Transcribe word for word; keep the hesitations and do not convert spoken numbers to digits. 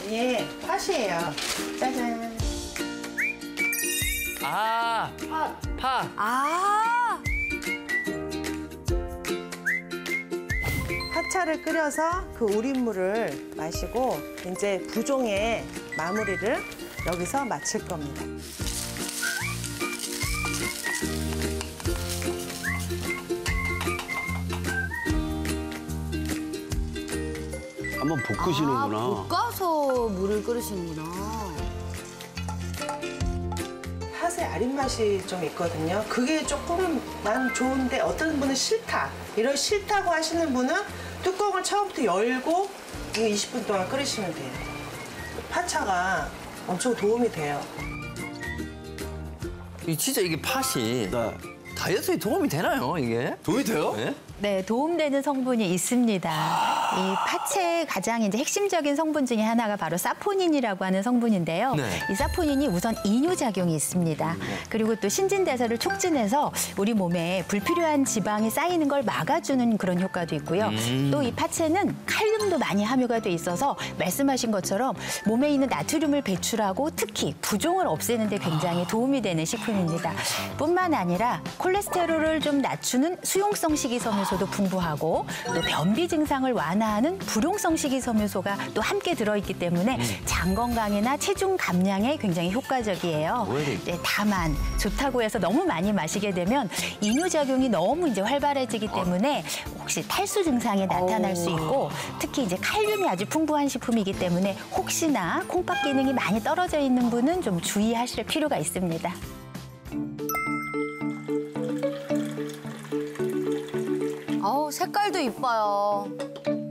예, 팥이에요. 짜잔. 아, 팥. 파. 아, 팥차를 끓여서 그 우린물을 마시고 이제 부종의 마무리를 여기서 마칠 겁니다. 한번 볶으시는구나. 아, 볶아서 물을 끓이시는구나. 팥의 아린 맛이 좀 있거든요. 그게 조금 난 좋은데 어떤 분은 싫다. 이런 싫다고 하시는 분은 뚜껑을 처음부터 열고 이거 이십 분 동안 끓이시면 돼요. 팥차가 엄청 도움이 돼요. 이 진짜 이게 팥이 네. 다이어트에 도움이 되나요, 이게? 도움이 돼요? 네? 네, 도움되는 성분이 있습니다. 이 팥의 가장 이제 핵심적인 성분 중에 하나가 바로 사포닌이라고 하는 성분인데요. 네. 이 사포닌이 우선 이뇨작용이 있습니다. 그리고 또 신진대사를 촉진해서 우리 몸에 불필요한 지방이 쌓이는 걸 막아주는 그런 효과도 있고요. 음. 또 이 팥에는 칼륨도 많이 함유가 돼 있어서 말씀하신 것처럼 몸에 있는 나트륨을 배출하고 특히 부종을 없애는 데 굉장히 도움이 되는 식품입니다. 뿐만 아니라 콜레스테롤을 좀 낮추는 수용성 식이섬유소도 풍부하고 또 변비 증상을 완화하는 불용성 식이섬유소가 또 함께 들어있기 때문에 장 건강이나 체중 감량에 굉장히 효과적이에요. 네, 다만 좋다고 해서 너무 많이 마시게 되면 이뇨작용이 너무 이제 활발해지기 때문에 혹시 탈수 증상이 나타날 수 있고 특히 이제 칼륨이 아주 풍부한 식품이기 때문에 혹시나 콩팥 기능이 많이 떨어져 있는 분은 좀 주의하실 필요가 있습니다. 아우, 색깔도 이뻐요.